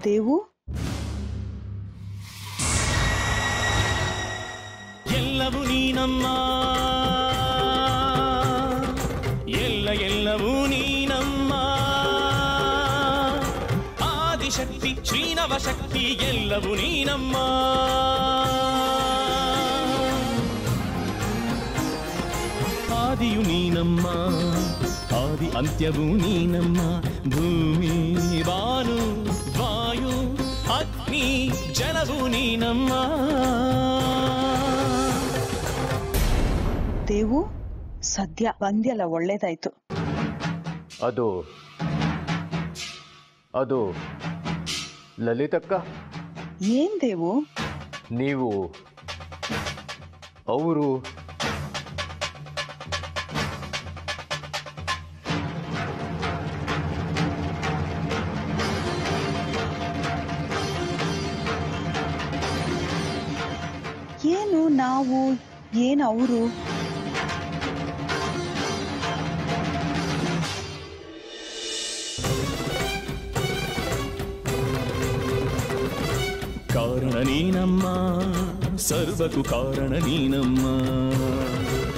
ದೇವು ಎಲ್ಲವೂ ನೀನಮ್ಮ, ಎಲ್ಲವೂ ನೀನಮ್ಮ, ಆದಿಶಕ್ತಿ ಶ್ರೀನವ ಶಕ್ತಿ ಎಲ್ಲವೂ ನೀನಮ್ಮ. ಆದಿಯು ನೀನಮ್ಮ, ಆದಿ ಅಂತ್ಯವೂ ನೀನಮ್ಮ, ಭೂಮಿ ಬಾನು ವಾಯು ಅಗ್ನಿ ಜಲವೂ ನೀನಮ್ಮ. ದೇವು ಸದ್ಯ ಬಂದ್ಯಲ್ಲ, ಒಳ್ಳೇದಾಯ್ತು. ಅದು ಲಲಿತಕ್ಕ, ಏನ್ ದೇವು? ನೀವು ಅವರು ಏನು ನಾವು, ಏನು ಅವರು? ಕಾರಣ ನೀನಮ್ಮ, ಸರ್ವಕ್ಕೂ ಕಾರಣ ನೀನಮ್ಮ.